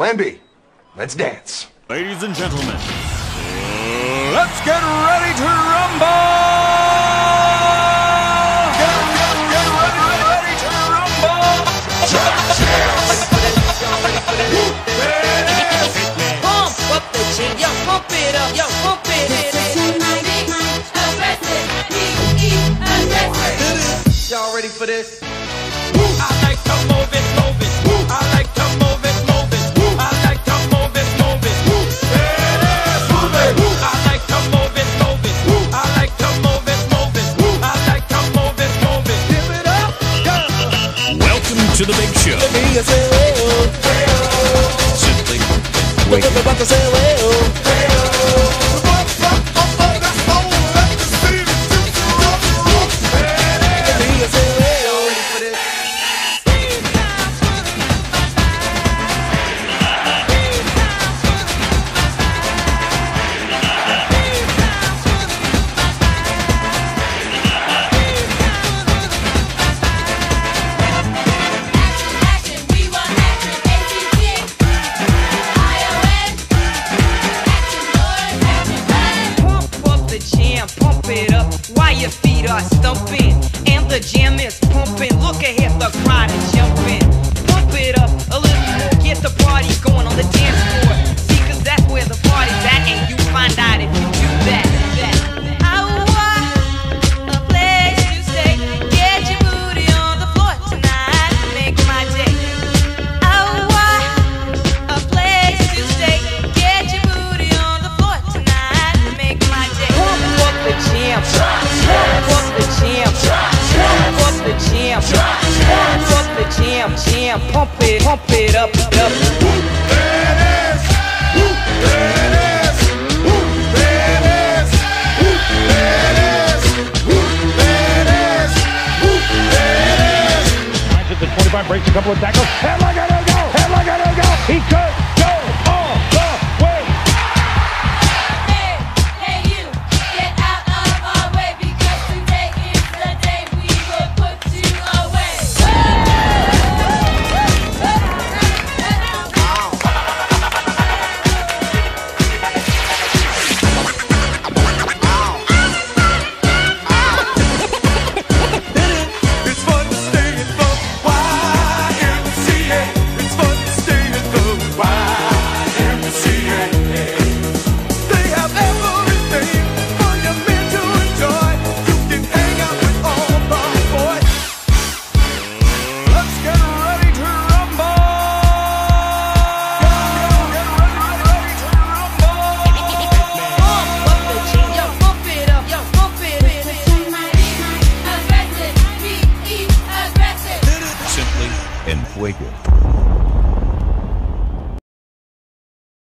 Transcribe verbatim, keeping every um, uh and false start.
Plan B. Let's dance. Ladies and gentlemen, let's get ready to rumble! Get, get, get ready, ready to rumble! Jock Jams! Pump up the jam, yo, pump it up, yo, pump it up. Y'all ready for this? I like to move it, move it. I like to move it, move it. I like to move it, move it. Yes, move it. I like to move it, move it. I like to move it, move it. I like to move it, move it. Give it up, go. Welcome to the big show. Simply wake up. While your feet are stumping and the jam is pumping, look ahead, the crowd is jumping. Pump it up a little more, get the party going on the dance floor. See, cause that's where the party's at, and you find out if you do that. that. I want a place to stay, get your booty on the floor tonight, make my day. I want a place to stay, get your booty on the floor tonight, make my day. Pump up the jam. Pump up the jam, pump up the jam, pump up the jam, jam, pump it, pump it up, up. Whoop, there it is. Whoop, there it is. Whoop, there it is. Whoop, there it is. Whoop, there it is. Whoop, there it is. Finds it to twenty-five, breaks a couple of tackles. And look at him go! And look at him go! He could go all the way. Hey, hey you, get out of our way, because today is the day we will put you away. It's fun to stay in the Y M C A. It's fun to stay in the Y M C A. They have everything for your men to enjoy. You can hang out with all the boys. Let's get ready to rumble. Get ready, ready to rumble. Pump up the jam, yo, pump it up, yo, pump it up. Aggressive, be aggressive. Simply En fuego.